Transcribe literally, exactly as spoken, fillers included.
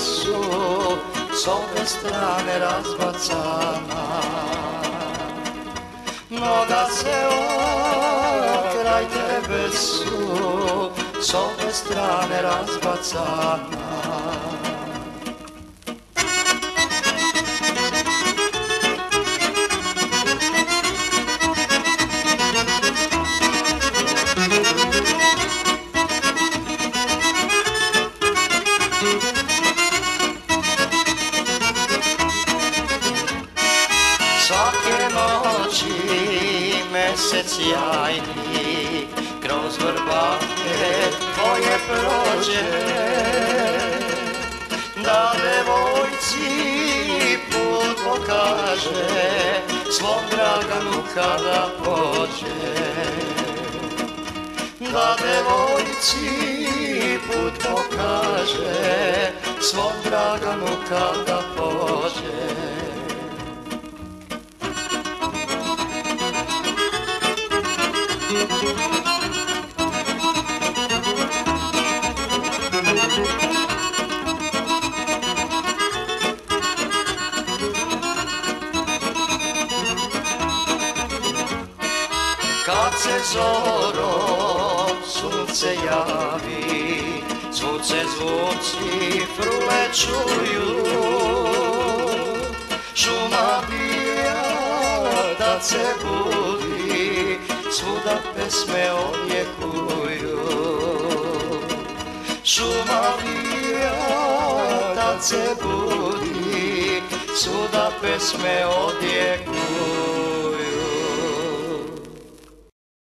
su s obje strane razbacana. Mnoga sela kraj tebe su s obje strane razbacana. Svake noći mesec jajni kroz vrbake tvoje prođe, da devojci put pokaže svom Draganu kada pođe. Da devojci put pokaže svom Draganu kada pođe. Kad se zorom sunce javi, svud se zvuci frule čuju, šuma bija da se budi, svuda pesme odjekuju. Šuma bija da se budi, svuda pesme odjekuju.